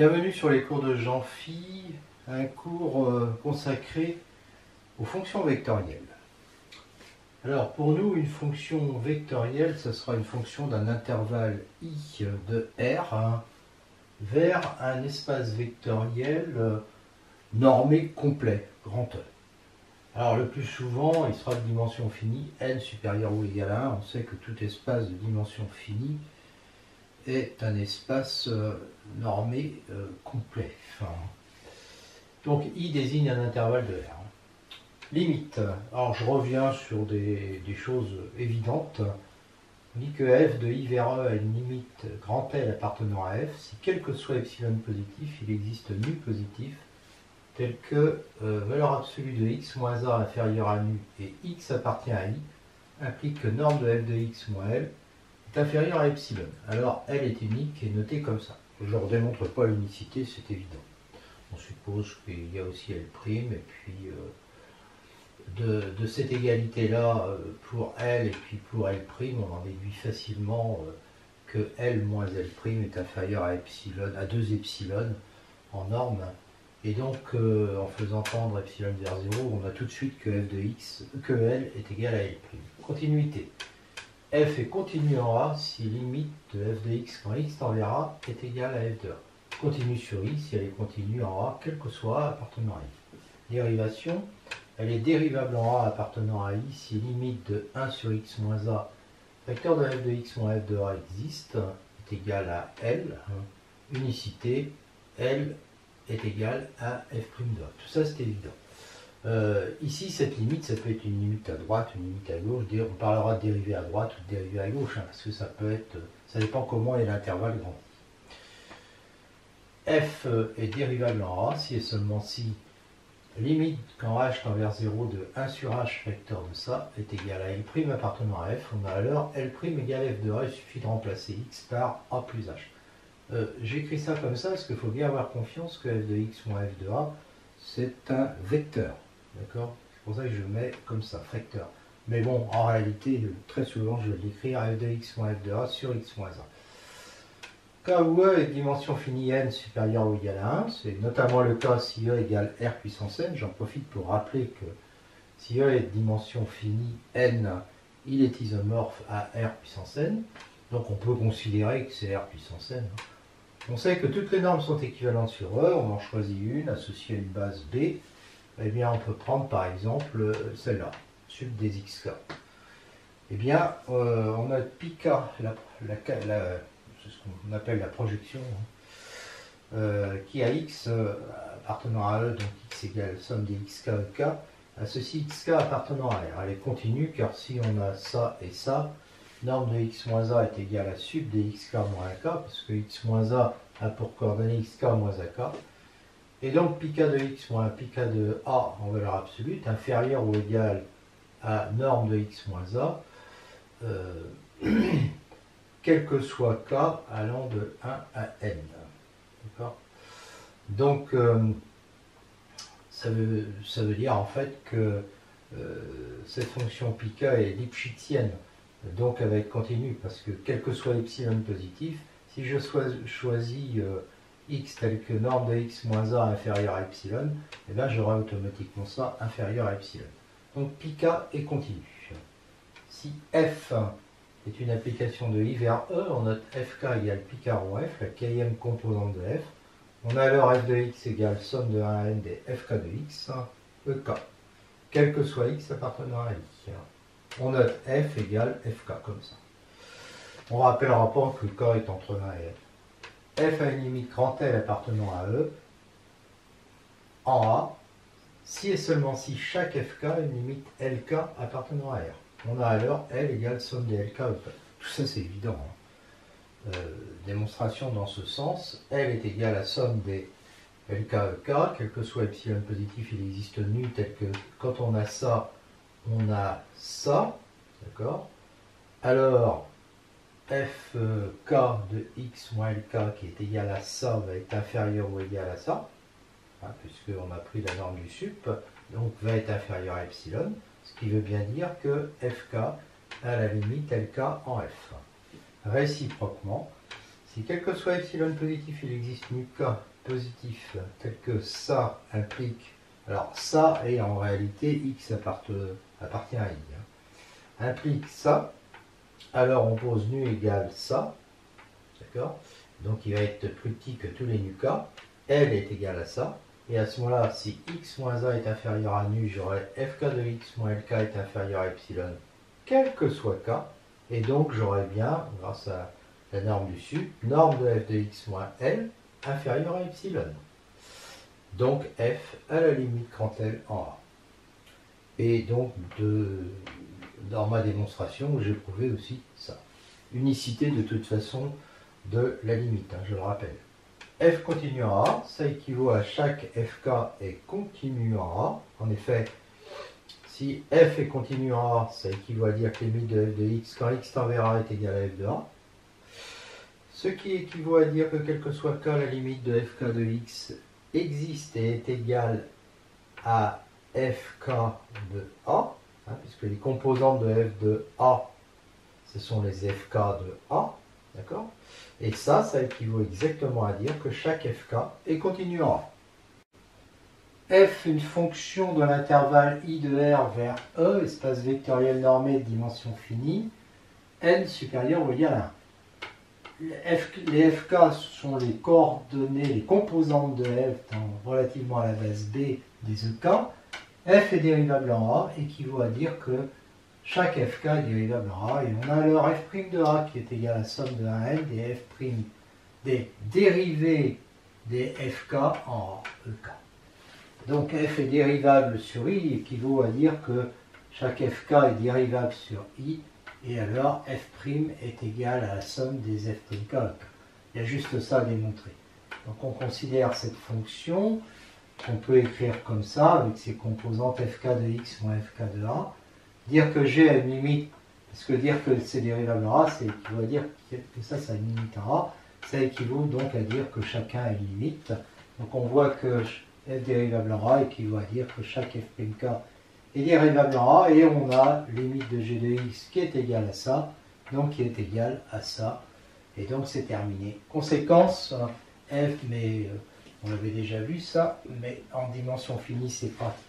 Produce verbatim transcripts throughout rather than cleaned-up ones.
Bienvenue sur les cours de Jean-Phi, un cours euh, consacré aux fonctions vectorielles. Alors pour nous, une fonction vectorielle, ce sera une fonction d'un intervalle i de R hein, vers un espace vectoriel euh, normé complet, grand E. Alors le plus souvent, il sera de dimension finie, n supérieur ou égal à un. On sait que tout espace de dimension finie est un espace euh, normé euh, complet. Enfin, donc I désigne un intervalle de R. Limite. Alors je reviens sur des, des choses évidentes. On dit que f de I vers E a une limite grand L appartenant à f si quel que soit epsilon positif, il existe nu positif tel que euh, valeur absolue de x moins a inférieure à nu et x appartient à I implique que norme de f de x moins L est inférieur à epsilon. Alors L est unique et noté comme ça. Je ne redémontre pas l'unicité, c'est évident. On suppose qu'il y a aussi L' et puis euh, de, de cette égalité-là euh, pour L et puis pour L', on en déduit facilement euh, que L moins L' est inférieur à epsilon, à deux epsilon en norme. Et donc euh, en faisant tendre epsilon vers zéro, on a tout de suite que f de x, que L est égal à L'. Continuité. F est continu en A si limite de f de x quand x tend vers A est égale à f de A. Continue sur I si elle est continue en A, quel que soit A appartenant à I. Dérivation, elle est dérivable en A appartenant à I si limite de un sur x moins A, vecteur de f de x moins f de A existe, est égal à L. Unicité, L est égal à f' de A. Tout ça c'est évident. Euh, ici, cette limite, ça peut être une limite à droite, une limite à gauche. On parlera de dérivée à droite ou de dérivée à gauche, hein, parce que ça peut être, ça dépend comment est l'intervalle grand. F est dérivable en A si et seulement si limite quand h tend vers zéro de un sur h vecteur de ça est égal à L' appartenant à f. On a alors L' égale f de A. Il suffit de remplacer x par A plus h. Euh, J'écris ça comme ça parce qu'il faut bien avoir confiance que f de x moins f de A, c'est un vecteur. D'accord? C'est pour ça que je mets comme ça, vecteur. Mais bon, en réalité, très souvent, je vais l'écrire f de x moins f de A sur x moins un. Cas où E est de dimension finie n supérieure ou égale à un, c'est notamment le cas si E égale R puissance n. J'en profite pour rappeler que si E est de dimension finie n, il est isomorphe à R puissance n. Donc on peut considérer que c'est R puissance n. On sait que toutes les normes sont équivalentes sur E, on en choisit une associée à une base B. Eh bien, on peut prendre par exemple celle-là, sub des xk. Eh bien, euh, on a πk, la, la, la, c'est ce qu'on appelle la projection, hein, euh, qui a x euh, appartenant à E, donc x égale somme des xk et k, à ceci xk appartenant à R. Elle est continue car si on a ça et ça, norme de x moins a est égale à sub des xk moins ak, parce que x moins a a pour coordonnée xk moins ak. Et donc πk de x moins πk de a en valeur absolue est inférieur ou égal à norme de x moins a, euh, quel que soit k allant de un à n. D'accord? Donc euh, ça, veut, ça veut dire en fait que euh, cette fonction πk est lipschitzienne, donc elle va être continue, parce que quel que soit epsilon positif, si je choisis euh, x tel que norme de x moins a inférieur à epsilon, et bien j'aurai automatiquement ça inférieur à epsilon. Donc πk est continu. Si f est une application de I vers E, on note fk égale πk rho f, la kème composante de f. On a alors f de x égale somme de un à n des fk de x, ek, quel que soit x appartenant à I. On note f égale fk comme ça. On rappellera pas que k est entre un et f. F a une limite grand L appartenant à E en A, si et seulement si chaque fk a une limite lk appartenant à R. On a alors L égale somme des lk E. Tout ça c'est évident. Hein. Euh, démonstration dans ce sens, L est égal à somme des lk ek, quel que soit epsilon positif, il existe nu tel que quand on a ça, on a ça, d'accord? Alors, fk de x moins lk qui est égal à ça va être inférieur ou égal à ça, hein, puisqu'on a pris la norme du sup, donc va être inférieur à epsilon, ce qui veut bien dire que fk a la limite lk en f. Réciproquement, si quel que soit epsilon positif, il existe nu k positif tel que ça implique, alors ça est en réalité x appartient, appartient à i, hein, implique ça, alors on pose nu égale ça, d'accord? Donc il va être plus petit que tous les nu k, L est égal à ça, et à ce moment-là, si x moins a est inférieur à nu, j'aurai fk de x moins lk est inférieur à epsilon, quel que soit k, et donc j'aurai bien, grâce à la norme du dessus, norme de f de x moins L inférieure à epsilon. Donc f à la limite grand L en A. Et donc de, dans ma démonstration, j'ai prouvé aussi ça. Unicité de toute façon de la limite, hein, je le rappelle. F continu en A, ça équivaut à chaque fk est continu en A. En effet, si f est continu en A, ça équivaut à dire que limite de f de x quand x tend vers A est égal à f de A. Ce qui équivaut à dire que quel que soit k, la limite de fk de x existe et est égale à fk de A, hein, puisque les composantes de f de A, ce sont les fk de A, d'accord? Et ça, ça équivaut exactement à dire que chaque fk est continu en A. F, une fonction de l'intervalle i de R vers E, espace vectoriel normé de dimension finie, n supérieur ou égal à un. F, les fk sont les coordonnées, les composantes de f dans, relativement à la base B des E K. F est dérivable en A, équivaut à dire que chaque fk est dérivable en A, et on a alors f' de A qui est égal à la somme de un n des f' des dérivés des fk en E K. Donc f est dérivable sur i équivaut à dire que chaque fk est dérivable sur i, et alors f' est égal à la somme des f'. Il y a juste ça à démontrer. Donc on considère cette fonction qu'on peut écrire comme ça, avec ses composantes fk de x moins fk de a. Dire que g a une limite, parce que dire que c'est dérivable en a, c'est équivaut à dire que ça, ça a une limite en a. Ça équivaut donc à dire que chacun a une limite. Donc on voit que f dérivable en a équivaut à dire que chaque f'k est dérivable en A, et on a limite de g de x qui est égale à ça, donc qui est égale à ça, et donc c'est terminé. Conséquence, f, mais euh, on avait déjà vu ça, mais en dimension finie c'est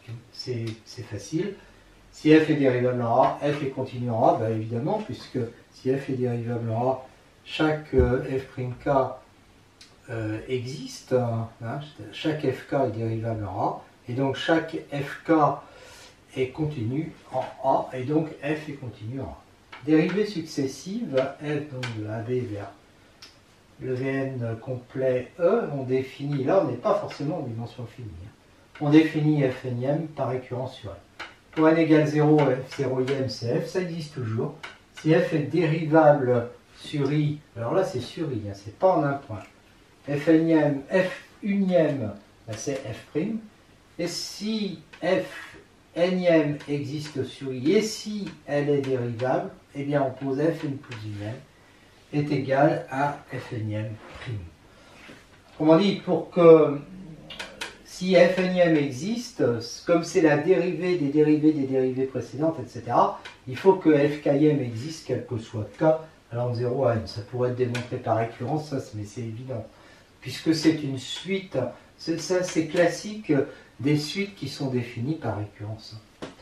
facile. Si f est dérivable en A, f est continu en A, ben évidemment, puisque si f est dérivable en A, chaque euh, f'k euh, existe, hein, chaque fk est dérivable en A, et donc chaque fk est continu en A, et donc f est continu en A. Dérivée successive, f donc de A B vers le Vn complet E, on définit, là on n'est pas forcément en dimension finie, hein. On définit f énième par récurrence sur f. Pour n égale zéro, f zéroième c'est f, ça existe toujours. Si f est dérivable sur i, alors là c'est sur i, hein, c'est pas en un point. F énième, f unième, ben c'est f', et si f énième existe sur i, et si elle est dérivable, eh bien on pose f n plus unième est égal à f énième prime. Autrement dit, pour que si f énième existe, comme c'est la dérivée des dérivés des dérivées précédentes, et cetera, il faut que fk'ième existe, quel que soit k, allant de zéro à n. Ça pourrait être démontré par récurrence, ça, mais c'est évident. Puisque c'est une suite, ça c'est classique, des suites qui sont définies par récurrence.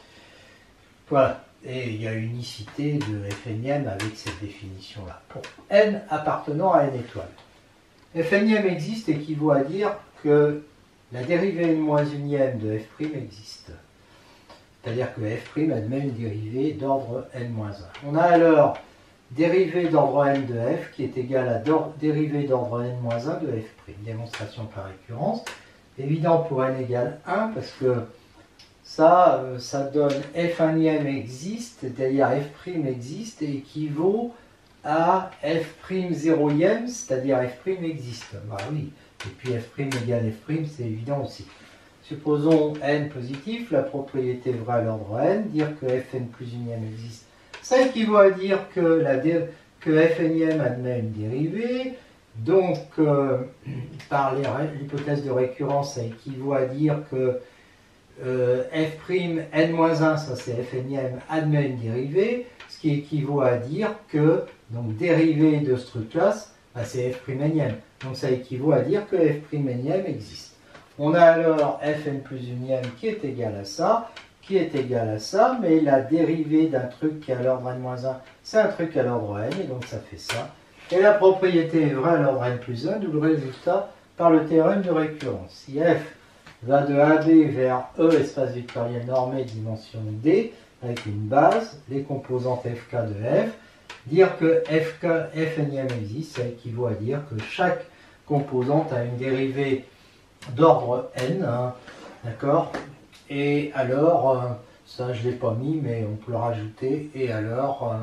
Voilà, et il y a unicité de f énième avec cette définition-là. Pour n appartenant à n étoiles. F énième existe équivaut à dire que la dérivée n moins unième de f' existe. C'est-à-dire que f' admet une dérivée d'ordre n moins un. On a alors dérivée d'ordre n de f qui est égale à dérivée d'ordre n moins un de f'. Démonstration par récurrence. Évident pour n égale un, parce que ça, ça donne f unième existe, c'est-à-dire f' existe, et équivaut à f' zéroième, c'est-à-dire f' existe. Bah oui, et puis f' égale f', c'est évident aussi. Supposons n positif, la propriété vraie à l'ordre n, dire que fn plus unième existe. Ça équivaut à dire que, la dé... que f énième admet une dérivée. Donc, euh, par l'hypothèse de récurrence, ça équivaut à dire que euh, f' n moins un, ça c'est f énième, admet une dérivée, ce qui équivaut à dire que, donc dérivée de ce truc-là, bah, c'est f' énième. Donc ça équivaut à dire que f' énième existe. On a alors fn plus unième qui est égal à ça, qui est égal à ça, mais la dérivée d'un truc qui est à l'ordre n moins un, c'est un truc à l'ordre n, et donc ça fait ça. Et la propriété est vraie à l'ordre n plus un, d'où le résultat par le théorème de récurrence. Si f va de A B vers E, espace vectoriel normé, dimension D, avec une base, les composantes fk de f, dire que fk, fnième existe, ça équivaut à dire que chaque composante a une dérivée d'ordre n, hein, d'accord? Et alors, euh, ça je ne l'ai pas mis, mais on peut le rajouter, et alors,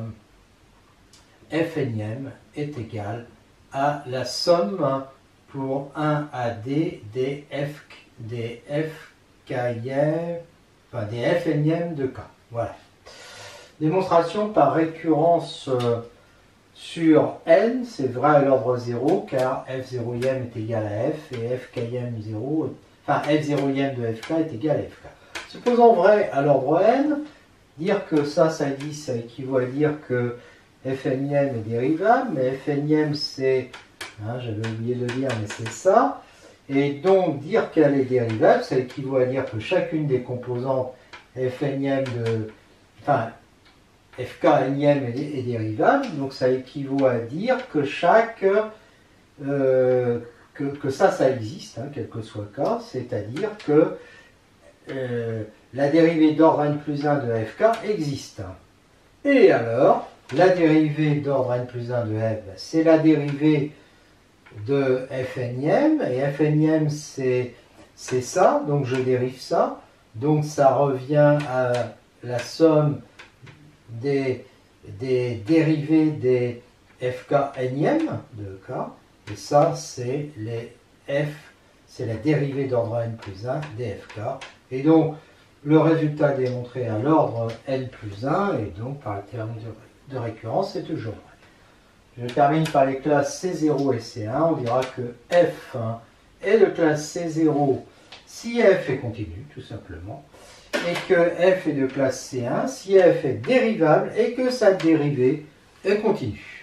euh, fnième est égal à la somme pour un à d des f, des fk'ième, enfin des fnième de k. Voilà. Démonstration par récurrence euh, sur n, c'est vrai à l'ordre zéro, car f zéroième est égal à f, et fk'ième zéro, enfin f zéroième de fk est égal à fk. Supposons vrai à l'ordre n, dire que ça, ça existe, ça équivaut à dire que fnième est dérivable, mais fnième c'est, hein, j'avais oublié de le dire, mais c'est ça, et donc dire qu'elle est dérivable, ça équivaut à dire que chacune des composantes fnième de, enfin, fk nième est, est dérivable, donc ça équivaut à dire que chaque, euh, que, que ça, ça existe, hein, quel que soit k, c'est-à-dire que euh, la dérivée d'ordre n plus un de fk existe. Et alors, la dérivée d'ordre n plus un de f, c'est la dérivée de fnième, et fnième c'est ça, donc je dérive ça, donc ça revient à la somme des, des dérivés des fk nième de k, et ça c'est les f, c'est la dérivée d'ordre n plus un des fk, et donc le résultat démontré à l'ordre n plus un, et donc par le théorème de, de récurrence, c'est toujours vrai. Je termine par les classes C zéro et C un, on dira que f est de classe C zéro si f est continu, tout simplement, et que f est de classe C un si f est dérivable et que sa dérivée est continue.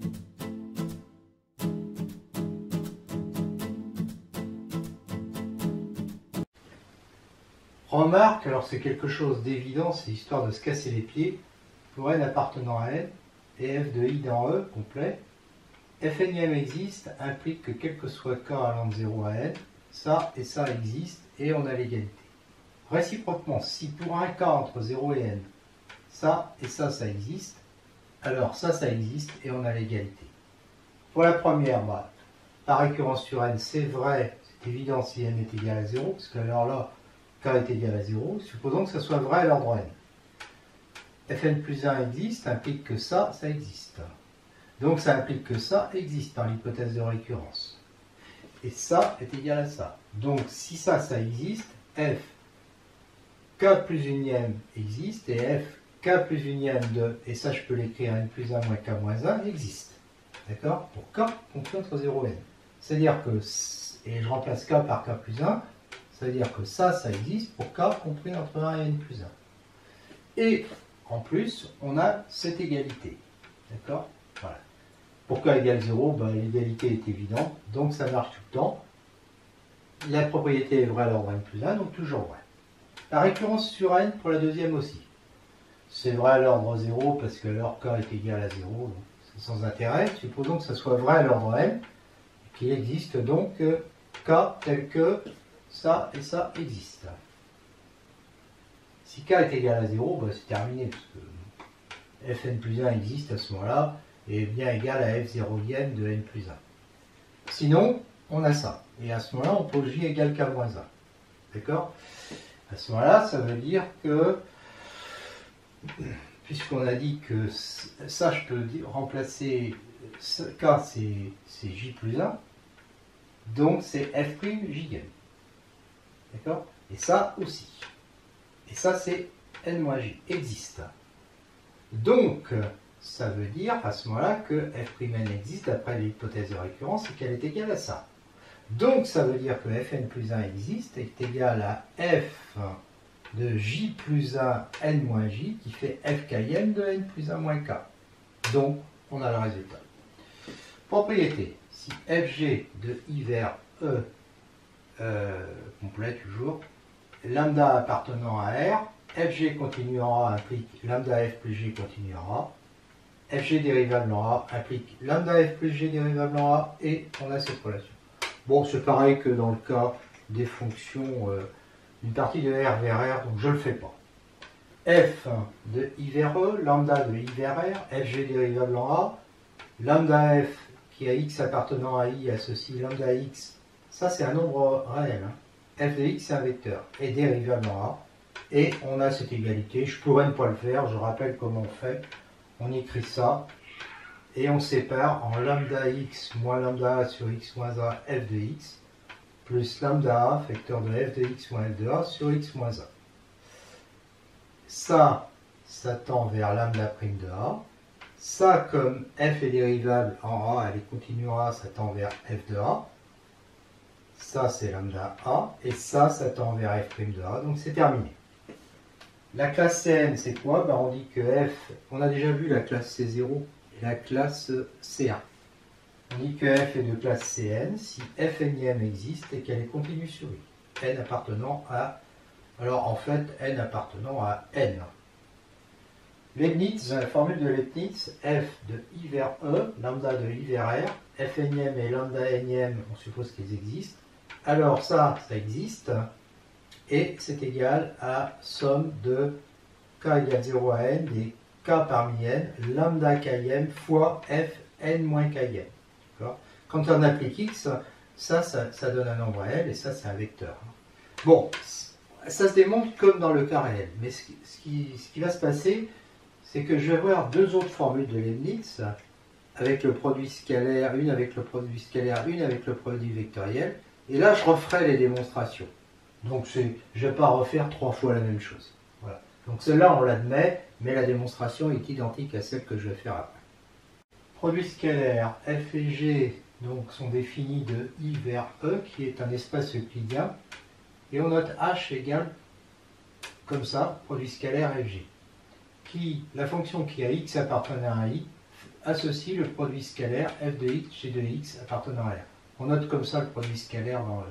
Remarque, alors c'est quelque chose d'évident, c'est histoire de se casser les pieds, pour n appartenant à n, et f de i dans E complet, fnième existe implique que quel que soit k allant de zéro à n, ça et ça existe, et on a l'égalité. Réciproquement, si pour un k entre zéro et n, ça et ça, ça existe, alors ça, ça existe, et on a l'égalité. Pour la première, bah, par récurrence sur n, c'est vrai, c'est évident si n est égal à zéro, parce que alors là, k est égal à zéro, supposons que ça soit vrai à l'ordre n. Fn plus un existe, implique que ça, ça existe. Donc ça implique que ça existe par l'hypothèse de récurrence. Et ça est égal à ça. Donc si ça, ça existe, f k plus unième existe, et f k plus unième de, et ça je peux l'écrire n plus un moins k moins un, existe. D'accord? Pour k compris entre zéro et n. C'est-à-dire que, et je remplace k par k plus un, c'est-à-dire que ça, ça existe pour k compris entre un et n plus un. Et en plus, on a cette égalité. D'accord? Voilà. Pour k égale zéro, ben, l'égalité est évidente, donc ça marche tout le temps. La propriété est vraie à l'ordre n plus un, donc toujours vrai. La récurrence sur n pour la deuxième aussi. C'est vrai à l'ordre zéro parce que alors k est égal à zéro, donc c'est sans intérêt. Supposons que ça soit vrai à l'ordre n, qu'il existe donc k tel que ça et ça existe. Si k est égal à zéro, ben c'est terminé, parce que fn plus un existe à ce moment-là, et est bien égal à f zéroième de n plus un. Sinon, on a ça. Et à ce moment-là, on pose j égale k moins un. D'accord? À ce moment-là, ça veut dire que, puisqu'on a dit que ça, je peux remplacer k, c'est j plus un, donc c'est f' jn. D'accord? Et ça aussi. Et ça, c'est n moins j, existe. Donc, ça veut dire à ce moment-là que f'n existe d'après l'hypothèse de récurrence et qu'elle est égale à ça. Donc, ça veut dire que fn plus un existe et est égal à f de j plus un n moins j qui fait fkm de n plus un moins k. Donc, on a le résultat. Propriété. Si F G de I vers E euh, complet toujours, lambda appartenant à R, F G continu en A implique lambda F plus G continu en A, F G dérivable en A implique lambda F plus G dérivable en A, et on a cette relation. Bon, c'est pareil que dans le cas des fonctions euh, d'une partie de R vers R, donc je ne le fais pas. F de I vers E, lambda de I vers R, F G dérivable en A, lambda F qui a X appartenant à I associe lambda X, ça c'est un nombre réel, hein. F de X c'est un vecteur, est dérivable en A, et on a cette égalité. Je pourrais ne pas le faire, je rappelle comment on fait. On écrit ça, et on sépare en lambda X moins lambda A sur X moins A F de X, plus lambda A, vecteur de F de X moins F de A sur X moins A. Ça, ça tend vers lambda prime de A. Ça, comme F est dérivable en A, elle est continue en A, ça tend vers F de A. Ça, c'est lambda A. Et ça, ça tend vers F prime de A. Donc, c'est terminé. La classe C N, c'est quoi? Ben, on dit que F, on a déjà vu la classe C zéro et la classe C un. On dit que F est de classe C N si F énième existe et qu'elle est continue sur I. N appartenant à... Alors, en fait, N appartenant à N. Leibniz, la formule de Leibniz, F de I vers E, lambda de I vers R, F énième et lambda énième, on suppose qu'ils existent. Alors ça, ça existe, et c'est égal à somme de k égale zéro à n des k parmi n, lambda km fois f n moins km. Quand on applique x, ça, ça, ça donne un nombre réel, et ça, c'est un vecteur. Bon, ça se démontre comme dans le cas réel, mais ce qui, ce qui, ce qui va se passer, c'est que je vais avoir deux autres formules de Leibniz, avec le produit scalaire, une avec le produit scalaire, une avec le produit vectoriel, et là je referai les démonstrations. Donc je ne vais pas refaire trois fois la même chose. Voilà. Donc celle-là on l'admet, mais la démonstration est identique à celle que je vais faire après. Produit scalaire, F et G donc, sont définis de I vers E, qui est un espace euclidien, et on note H égale, comme ça, produit scalaire F G. Qui, la fonction qui a x appartenant à i, associe le produit scalaire f de x, g de x appartenant à r. On note comme ça le produit scalaire dans le...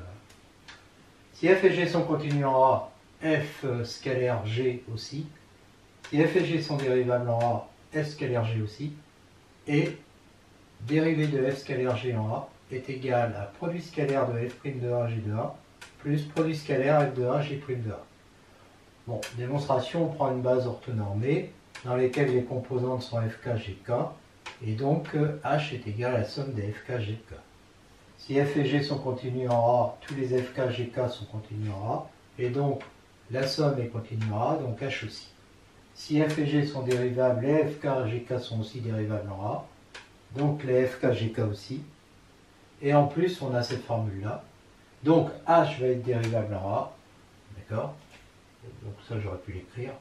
Si f et g sont continus en A, f scalaire g aussi. Si f et g sont dérivables en A, f scalaire g aussi. Et dérivée de f scalaire g en A est égal à produit scalaire de f' de A, g de A, plus produit scalaire f de A, g' de A. Bon, démonstration, on prend une base orthonormée dans laquelle les composantes sont fk, gk, et donc h est égal à la somme des fk, gk. Si f et g sont continus en A, tous les fk, gk sont continus en A, et donc la somme est continue en A, donc h aussi. Si f et g sont dérivables, les fk, gk sont aussi dérivables en A, donc les fk, gk aussi, et en plus on a cette formule-là, donc h va être dérivable en A, d'accord? Donc ça j'aurais pu l'écrire,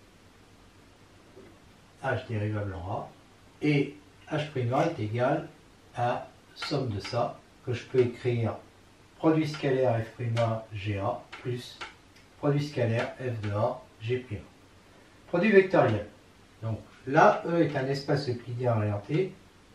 h dérivable en A, et h' est égal à somme de ça, que je peux écrire produit scalaire f'A Ga plus produit scalaire f de A G'. Produit vectoriel. Donc là, E est un espace euclidien orienté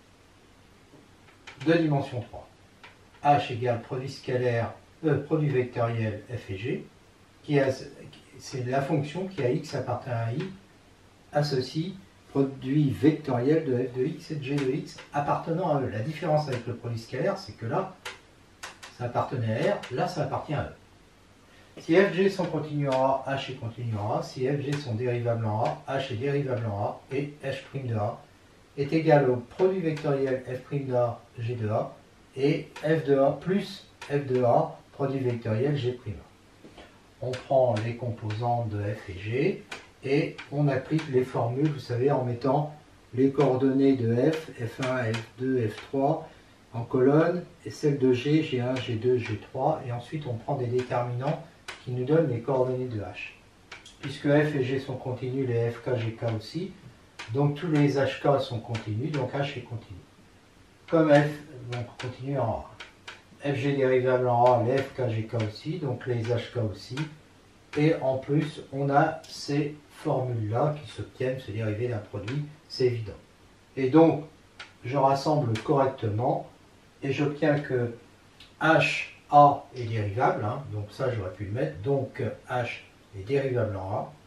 de dimension trois. H égale produit scalaire, E produit vectoriel f et g, qui a, c'est la fonction qui a x appartient à i, associe produit vectoriel de f de x et de g de x appartenant à E. La différence avec le produit scalaire, c'est que là, ça appartenait à R, là, ça appartient à E. Si f, g sont continus en A, h est continu en A. Si f, g sont dérivables en A, h est dérivable en A. Et h' de A est égal au produit vectoriel f' de A, g de A, et f de A plus f de A, produit vectoriel g'. On prend les composantes de f et g, et on applique les formules, vous savez, en mettant les coordonnées de f, f un, f deux, f trois, en colonne, et celles de g, g un, g deux, g trois, et ensuite on prend des déterminants qui nous donnent les coordonnées de h. Puisque f et g sont continus, les fk, gk aussi, donc tous les hk sont continus, donc h est continu. Comme f, donc continue en A. Fg dérivable en A, les fk, gk aussi, donc les hk aussi, et en plus on a ces formules-là qui s'obtiennent, se dériver d'un produit, c'est évident. Et donc, je rassemble correctement et j'obtiens que H, A est dérivable, hein, donc ça j'aurais pu le mettre, donc H est dérivable en A.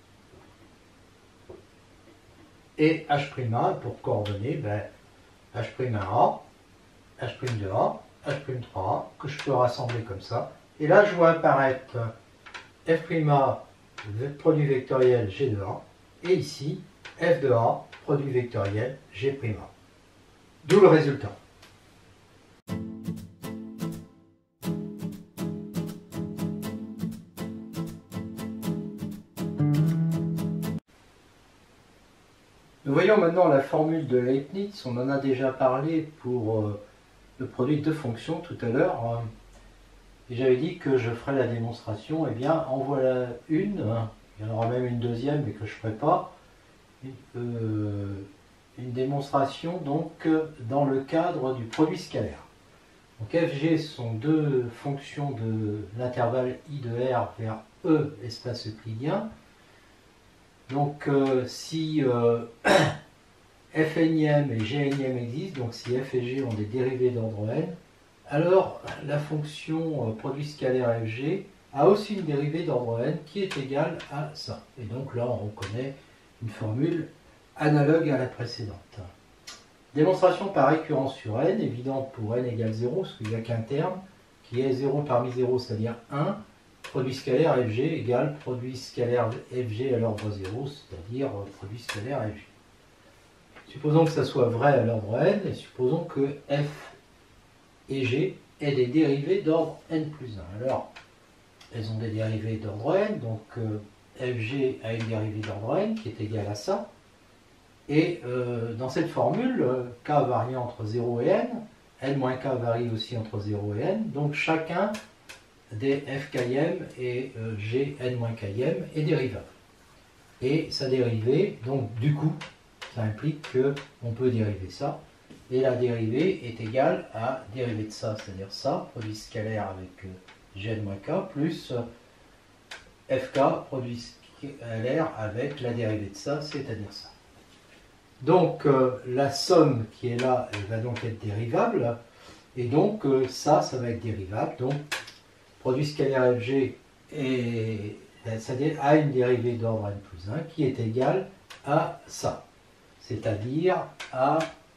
Et H', pour coordonner, ben, H' un A, H' deux A, H' trois A, que je peux rassembler comme ça. Et là, je vois apparaître F'A, produit vectoriel G de A, et ici, F de A, produit vectoriel G'. D'où le résultat. Nous voyons maintenant la formule de Leibniz. On en a déjà parlé pour euh, le produit de fonctions tout à l'heure. Et j'avais dit que je ferais la démonstration. Eh bien, en voilà une. Il y en aura même une deuxième, mais que je ne ferai pas. Euh, une démonstration donc dans le cadre du produit scalaire. Donc F G sont deux fonctions de l'intervalle I de R vers E, espace euclidien. Donc euh, si euh, f énième et g énième existent, donc si f et g ont des dérivés d'ordre n, alors la fonction euh, produit scalaire F G a aussi une dérivée d'ordre n qui est égale à ça. Et donc là on reconnaît une formule analogue à la précédente. Démonstration par récurrence sur n, évidente pour n égale zéro, parce qu'il n'y a qu'un terme qui est zéro parmi zéro, c'est-à-dire un. Produit scalaire F G égale produit scalaire F G à l'ordre zéro, c'est-à-dire produit scalaire F G. Supposons que ça soit vrai à l'ordre n, et supposons que F et G aient des dérivés d'ordre n plus un. Alors, elles ont des dérivés d'ordre n, donc euh, F G a une dérivée d'ordre n qui est égale à ça. Et euh, dans cette formule, k varie entre zéro et n, n moins k varie aussi entre zéro et n, donc chacun des f km et euh, g n moins km est dérivable. Et sa dérivée, donc du coup, ça implique qu'on peut dériver ça. Et la dérivée est égale à dérivée de ça, c'est-à-dire ça, produit scalaire avec euh, gn moins k, plus euh, fk, produit scalaire avec la dérivée de ça, c'est-à-dire ça. Donc euh, la somme qui est là, elle va donc être dérivable. Et donc euh, ça, ça va être dérivable. Donc produit scalaire F G et, a une dérivée d'ordre n plus un qui est égale à ça, c'est-à-dire à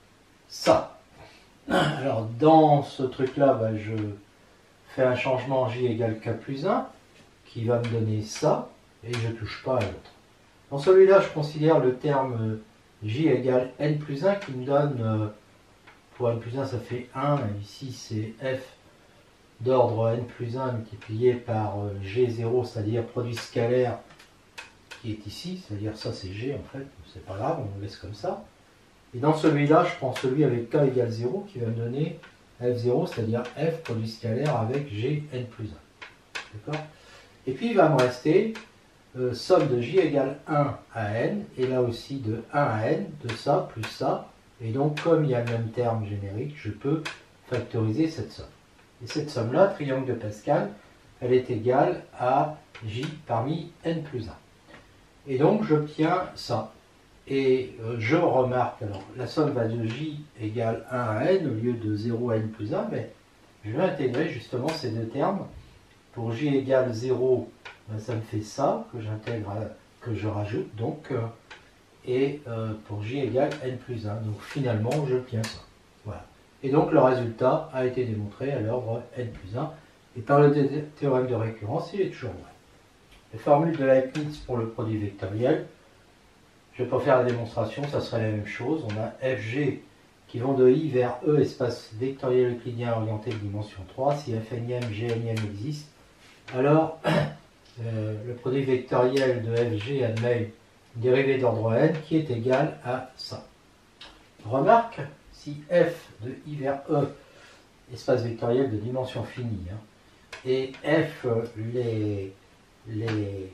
ça. Alors dans ce truc-là, bah, je fais un changement J égale K plus un qui va me donner ça et je ne touche pas à l'autre. Dans celui-là, je considère le terme J égale n plus un qui me donne, pour n plus un ça fait un, et ici c'est F d'ordre n plus un multiplié par G zéro, c'est-à-dire produit scalaire qui est ici, c'est-à-dire ça c'est G en fait, c'est pas grave, on le laisse comme ça. Et dans celui-là, je prends celui avec K égale zéro qui va me donner F zéro, c'est-à-dire F produit scalaire avec G n plus un. D'accord ? Et puis il va me rester euh, somme de J égale un à n, et là aussi de un à n, de ça plus ça. Et donc comme il y a le même terme générique, je peux factoriser cette somme. Et cette somme-là, triangle de Pascal, elle est égale à J parmi n plus un. Et donc j'obtiens ça. Et euh, je remarque, alors la somme va de J égale un à n au lieu de zéro à n plus un, mais je vais intégrer justement ces deux termes. Pour J égale zéro, ben, ça me fait ça, que j'intègre, que je rajoute, donc, euh, et euh, pour J égale n plus un. Donc finalement, j'obtiens ça. Voilà. Et donc le résultat a été démontré à l'ordre n plus un. Et par le théorème de récurrence, il est toujours vrai. Les formules de Leibniz pour le produit vectoriel, je ne vais pas faire la démonstration, ça serait la même chose. On a F G qui vont de I vers E, espace vectoriel euclidien orienté de dimension trois. Si F énième, G énième existe, alors euh, le produit vectoriel de F G admet une dérivée d'ordre n qui est égale à ça. Remarque, si F de I vers E, espace vectoriel de dimension finie, hein, et F, les, les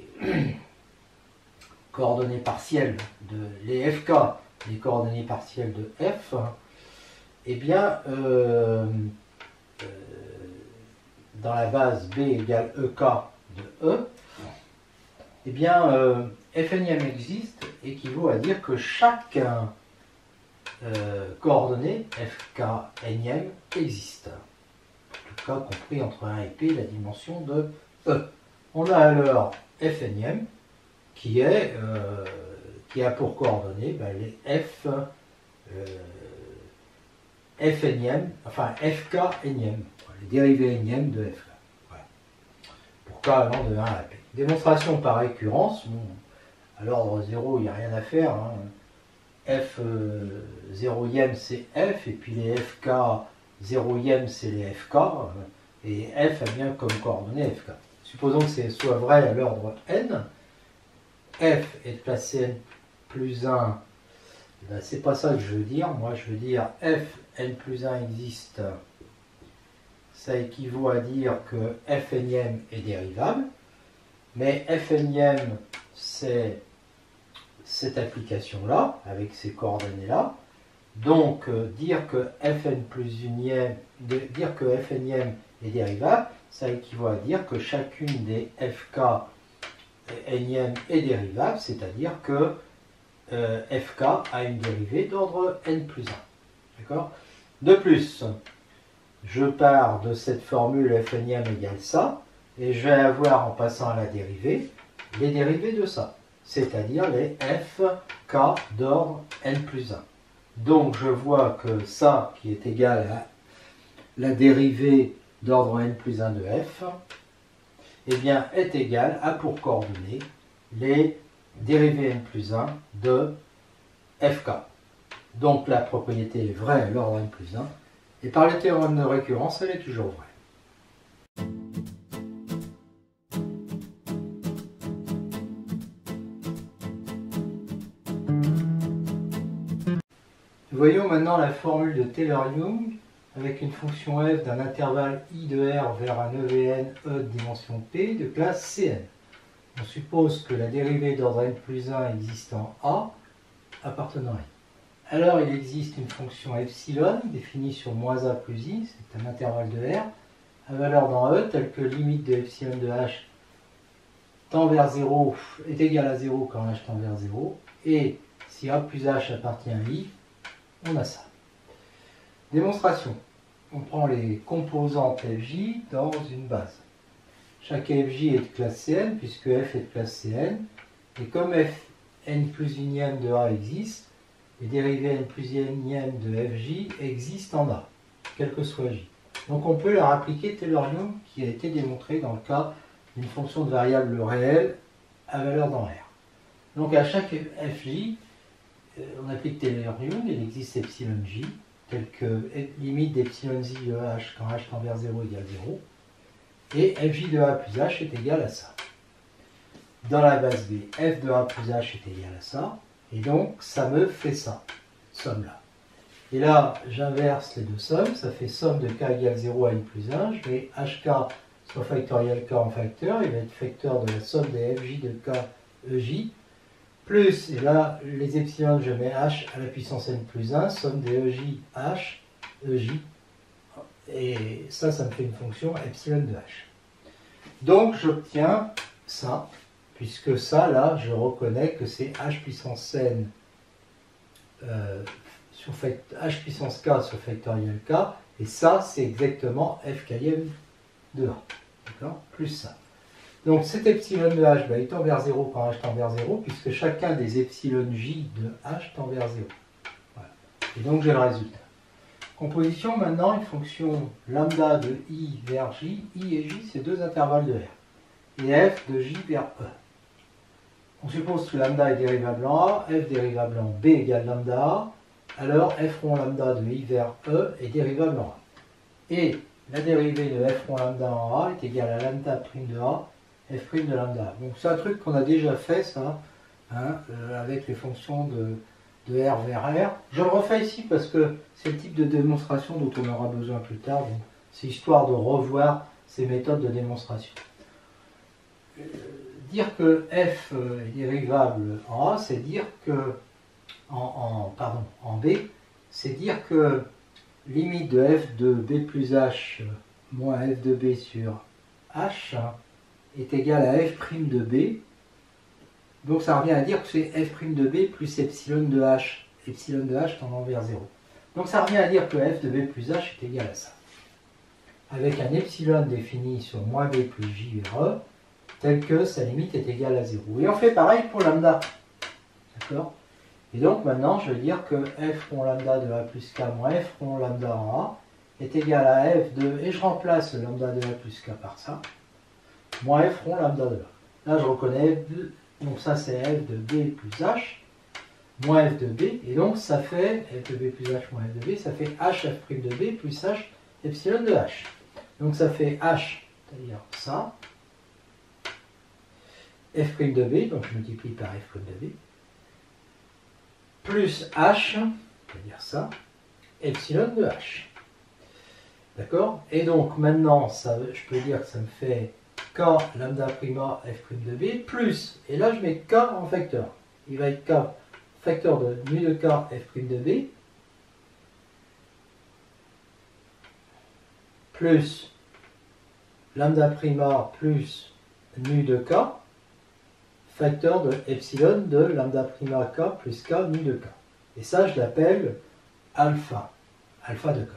coordonnées partielles de les F K, les coordonnées partielles de F, eh bien, euh, euh, dans la base B égale E K de E, eh bien, euh, F énième existe, équivaut à dire que chaque euh, coordonnée fk énième existe. En tout cas compris entre un et p la dimension de E. On a alors f énième qui, est, euh, qui a pour coordonnées ben, les f, euh, f énième, enfin fk énième, les dérivés énièmes de fk. Voilà. Pour k allant de un à p. Démonstration par récurrence, bon, à l'ordre zéro, il n'y a rien à faire. Hein. F euh, zéroième c'est f, et puis les fk zéroième c'est les fk, euh, et f a bien comme coordonnée fk. Supposons que ce soit vrai à l'ordre n, f est de classe n plus un, ben, c'est pas ça que je veux dire, moi je veux dire f n plus un existe, ça équivaut à dire que f énième est dérivable, mais f énième c'est cette application-là, avec ces coordonnées-là. Donc, euh, dire que fn plus unième, de, dire que f énième est dérivable, ça équivaut à dire que chacune des fk énième est dérivable, c'est-à-dire que euh, fk a une dérivée d'ordre n plus un. D'accord ? De plus, je pars de cette formule f énième égale ça, et je vais avoir, en passant à la dérivée, les dérivés de ça, c'est-à-dire les fk d'ordre n plus un. Donc je vois que ça, qui est égal à la dérivée d'ordre n plus un de f, eh bien, est égal à pour coordonnées les dérivés n plus un de fk. Donc la propriété est vraie à l'ordre n plus un, et par le théorème de récurrence, elle est toujours vraie. Voyons maintenant la formule de Taylor-Young avec une fonction f d'un intervalle i de R vers un E V N E de dimension P de classe C N. On suppose que la dérivée d'ordre n plus un existe en A appartenant à I. Alors il existe une fonction epsilon définie sur moins A plus I, c'est un intervalle de R, à valeur dans E telle que limite de epsilon de H tend vers zéro est égale à zéro quand H tend vers zéro, et si A plus H appartient à I, on a ça. Démonstration. On prend les composantes F J dans une base. Chaque F J est de classe C N, puisque F est de classe C N, et comme F n plus unième de A existe, les dérivés n plus unième de F J existent en A, quel que soit J. Donc on peut leur appliquer Taylor-Young qui a été démontré dans le cas d'une fonction de variable réelle à valeur dans R. Donc à chaque F J, on applique Taylor-Young, il existe epsilon j, tel que limite d'epsilon j de h quand h tend vers zéro égale zéro, et fj de a plus h est égal à ça. Dans la base B, f de a plus h est égal à ça, et donc ça me fait ça, somme là. Et là, j'inverse les deux sommes, ça fait somme de k égale zéro à i plus un, je mets hk soit factoriel k en facteur, il va être facteur de la somme des fj de k ej, plus, et là, les epsilon, je mets h à la puissance n plus un, somme des ej, h, ej, et ça, ça me fait une fonction epsilon de h. Donc, j'obtiens ça, puisque ça, là, je reconnais que c'est h puissance n euh, sur h puissance k sur factoriel k, et ça, c'est exactement f km de a, d'accord, plus ça. Donc cet epsilon de h, bah, il tend vers zéro quand h tend vers zéro, puisque chacun des epsilon j de h tend vers zéro. Voilà. Et donc j'ai le résultat. Composition maintenant, une fonction lambda de i vers j. I et j, c'est deux intervalles de R. Et f de j vers E. On suppose que lambda est dérivable en A, f dérivable en B égale lambda A, alors f rond lambda de i vers E est dérivable en A. Et la dérivée de f rond lambda en A est égale à lambda prime de A, f' de lambda. Donc c'est un truc qu'on a déjà fait, ça, hein, euh, avec les fonctions de, de R vers R. Je le refais ici parce que c'est le type de démonstration dont on aura besoin plus tard. Donc c'est histoire de revoir ces méthodes de démonstration. Euh, dire que f est dérivable en A, c'est dire que, en, en, pardon, en B, c'est dire que limite de f de b plus h moins f de b sur h est égal à f' de b. Donc ça revient à dire que c'est f' de b plus epsilon de h epsilon de h tendant vers zéro. Donc ça revient à dire que f de b plus h est égal à ça. Avec un epsilon défini sur moins b plus j vers e, tel que sa limite est égale à zéro. Et on fait pareil pour lambda. D'accord? Et donc maintenant, je vais dire que f rond lambda de a plus k moins f rond lambda en a est égal à f de, et je remplace lambda de a plus k par ça, moins f rond lambda de a. Là, je reconnais f de, donc ça c'est f de b plus h, moins f de b, et donc ça fait f de b plus h moins f de b, ça fait h f' de b plus h epsilon de h. Donc ça fait h, c'est-à-dire ça, f' de b, donc je multiplie par f' de b, plus h, c'est-à-dire ça, epsilon de h. D'accord? Et donc maintenant, ça, je peux dire que ça me fait k lambda prima f' de b, plus, et là je mets k en facteur. Il va être k facteur de nu de k f' de b, plus lambda prima plus nu de k, facteur de epsilon de lambda prima k plus k nu de k. Et ça, je l'appelle alpha, alpha de k.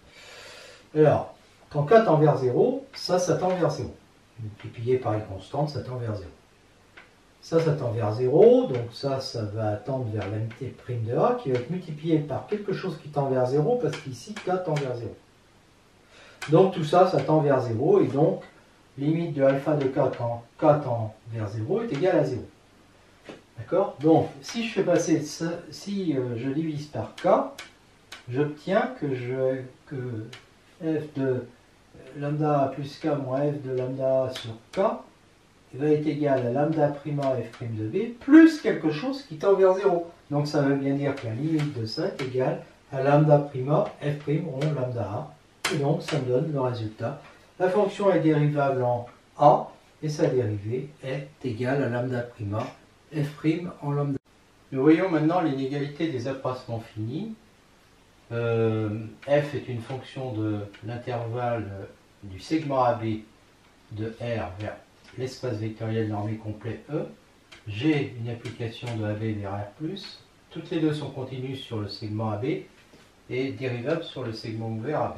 Alors, quand k tend vers zéro, ça, ça tend vers zéro. Multiplié par une constante, ça tend vers zéro. Ça, ça tend vers zéro, donc ça, ça va tendre vers l'mt' de a, qui va être multiplié par quelque chose qui tend vers zéro, parce qu'ici, k tend vers zéro. Donc tout ça, ça tend vers zéro, et donc, limite de alpha de k quand k tend vers zéro est égale à zéro. D'accord? Donc, si je fais passer ça, si euh, je divise par k, j'obtiens que, je, que f de lambda plus k moins f de lambda sur k va être égal à lambda prima f' de b plus quelque chose qui tend vers zéro. Donc ça veut bien dire que la limite de ça est égale à lambda prima f' rond lambda a. Et donc ça me donne le résultat. La fonction est dérivable en a et sa dérivée est égale à lambda prima f' en lambda. Nous voyons maintenant l'inégalité des accroissements finis. Euh, f est une fonction de l'intervalle du segment A B de R vers l'espace vectoriel normé complet E. G, une application de A B vers R plus. Toutes les deux sont continues sur le segment A B et dérivables sur le segment ouvert A B.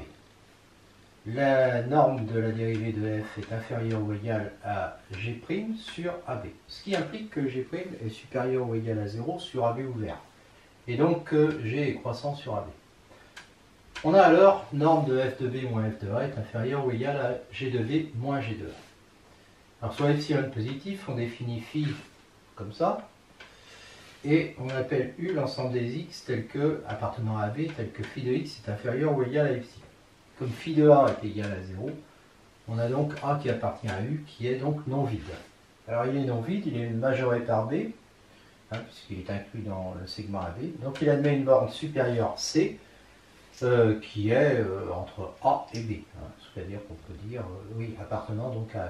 La norme de la dérivée de f est inférieure ou égale à g' sur A B. Ce qui implique que g' est supérieur ou égal à zéro sur A B ouvert. Et donc que g est croissant sur A B. On a alors norme de f de b moins f de a est inférieure ou égale à g de b moins g de a. Alors sur epsilon positif, on définit phi comme ça, et on appelle u l'ensemble des x tel que, appartenant à A B, tel que phi de x est inférieur ou égal à epsilon. Comme phi de a est égal à zéro, on a donc a qui appartient à u, qui est donc non vide. Alors il est non vide, il est majoré par b, hein, puisqu'il est inclus dans le segment A B, donc il admet une borne supérieure c, euh, qui est euh, entre a et b, hein, c'est-à-dire qu'on peut dire, euh, oui, appartenant donc à A B.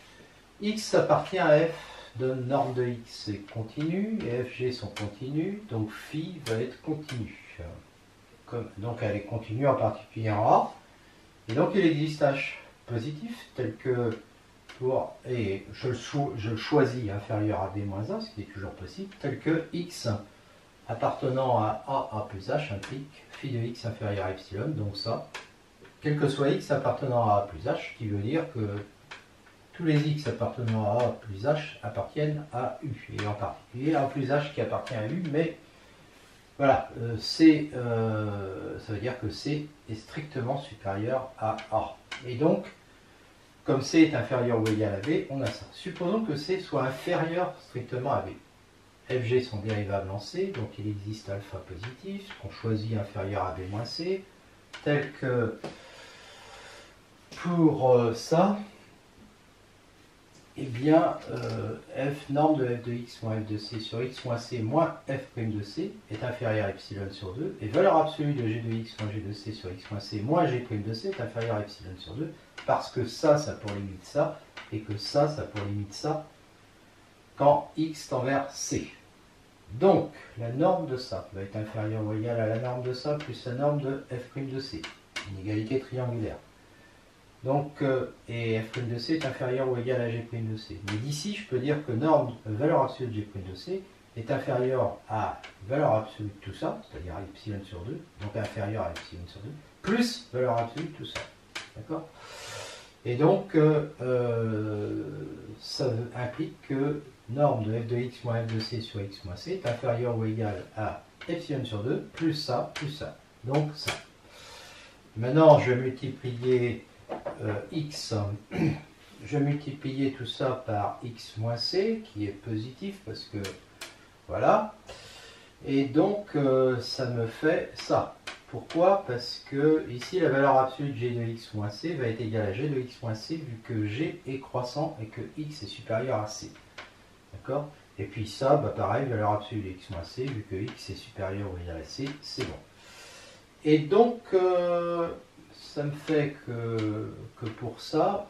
X appartient à f de norme de x est continue et fg sont continues, donc phi va être continue. Comme, donc elle est continue en particulier en A, et donc il existe h positif tel que pour, et je le, cho je le choisis inférieur à b moins un, ce qui est toujours possible, tel que x appartenant à a, a plus h implique phi de x inférieur à epsilon, donc ça, quel que soit x appartenant à a plus h, qui veut dire que tous les x appartenant à a plus h appartiennent à u, et en particulier a plus h qui appartient à u, mais voilà, euh, C, euh, ça veut dire que C est strictement supérieur à A. Et donc, comme C est inférieur ou égal à B, on a ça. Supposons que C soit inférieur strictement à B. F G sont dérivables en C, donc il existe alpha positif, qu'on choisit inférieur à B moins C, tel que pour euh, ça, eh bien, euh, f norme de f de x moins f de c sur x moins c moins f' de c est inférieur à epsilon sur deux, et valeur absolue de g de x moins g de c sur x moins c moins g' de c est inférieur à epsilon sur deux, parce que ça, ça pour limite ça, et que ça, ça pour limite ça, quand x tend vers c. Donc, la norme de ça va être inférieure ou égale à la norme de ça plus la norme de f' de c, inégalité triangulaire. Donc, euh, et f' de c est inférieur ou égal à g' de c. Mais d'ici, je peux dire que norme, euh, valeur absolue de g' de c est inférieur à valeur absolue de tout ça, c'est-à-dire à epsilon sur deux, donc inférieur à epsilon sur deux, plus valeur absolue de tout ça. D'accord? Et donc, euh, euh, ça implique que norme de f de x moins f de c sur x moins c est inférieure ou égale à epsilon sur deux, plus ça, plus ça. Donc ça. Maintenant, je vais multiplier euh, x, je vais multiplier tout ça par x moins c, qui est positif, parce que, voilà. Et donc, euh, ça me fait ça. Pourquoi? Parce que ici, la valeur absolue de g de x moins c va être égale à g de x moins c, vu que g est croissant et que x est supérieur à c. D'accord? Et puis ça, bah pareil, valeur absolue de x moins c, vu que x est supérieur ou égal à c, c'est bon. Et donc, euh, ça me fait que, que pour ça,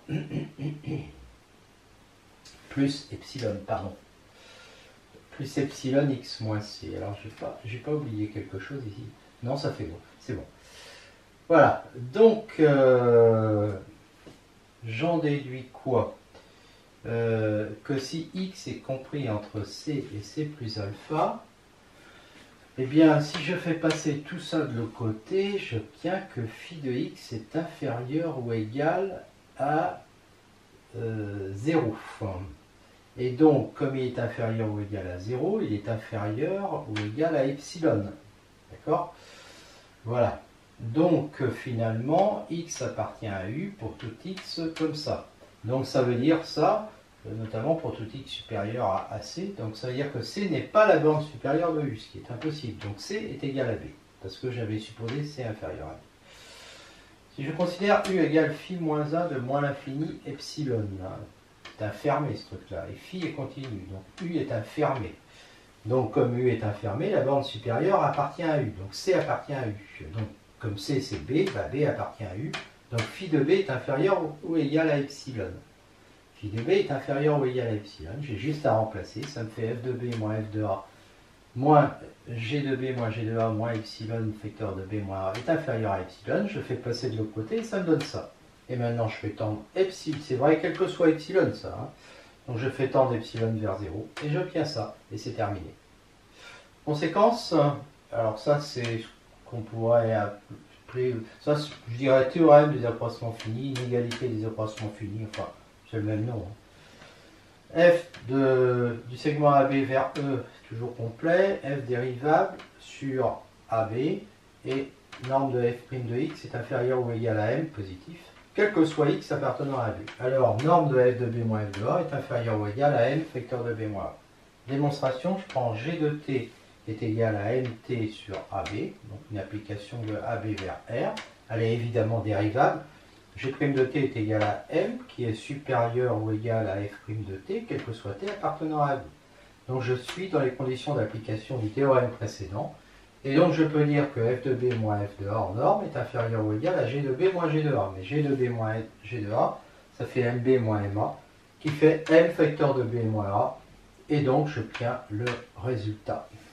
plus epsilon, pardon, plus epsilon x moins c. Alors, je n'ai pas, j'ai pas oublié quelque chose ici. Non, ça fait bon, c'est bon. Voilà, donc, euh, j'en déduis quoi? euh, Que si x est compris entre c et c plus alpha, eh bien, si je fais passer tout ça de l'autre côté, j'obtiens que phi de x est inférieur ou égal à euh, zéro. Et donc, comme il est inférieur ou égal à zéro, il est inférieur ou égal à epsilon. D'accord? Voilà. Donc, finalement, x appartient à u pour tout x comme ça. Donc, ça veut dire ça, notamment pour tout x supérieur à, à c. Donc, ça veut dire que c n'est pas la borne supérieure de u, ce qui est impossible. Donc, c est égal à b, parce que j'avais supposé c inférieur à b. Si je considère u égale phi moins un de moins l'infini epsilon, c'est un fermé ce truc-là, et phi est continu, donc u est un fermé. Donc, comme u est un fermé, la borne supérieure appartient à u, donc c appartient à u. Donc, comme c c'est b, bah b appartient à u, donc phi de b est inférieur ou égal à epsilon. Phi de b est inférieur ou égal à epsilon, j'ai juste à remplacer, ça me fait f de b moins f de a moins g de b moins g de a moins epsilon facteur de b moins a est inférieur à epsilon, je fais passer de l'autre côté et ça me donne ça. Et maintenant je fais tendre epsilon, c'est vrai quel que soit epsilon ça, hein. Donc je fais tendre epsilon vers zéro et j'obtiens ça, et c'est terminé. Conséquence, alors ça c'est ce qu'on pourrait appeler, ça je dirais théorème des accroissements finis, inégalité des accroissements finis, enfin c'est le même nom. Hein. F de, du segment A B vers E, c'est toujours complet, f dérivable sur A B, et norme de f' de x est inférieure ou égale à m, positif, quel que soit x appartenant à B. Alors, norme de f de b moins f de a est inférieure ou égale à m, facteur de b moins a. Démonstration, je prends g de t est égal à mt sur A B, donc une application de A B vers R, elle est évidemment dérivable. G' de t est égal à m, qui est supérieur ou égal à f' de t, quel que soit t appartenant à B. Donc je suis dans les conditions d'application du théorème précédent, et donc je peux dire que f de b moins f de a en norme est inférieur ou égal à g de b moins g de a. Mais g de b moins g de a, ça fait mb moins ma, qui fait m facteur de b moins a, et donc j'obtiens le résultat.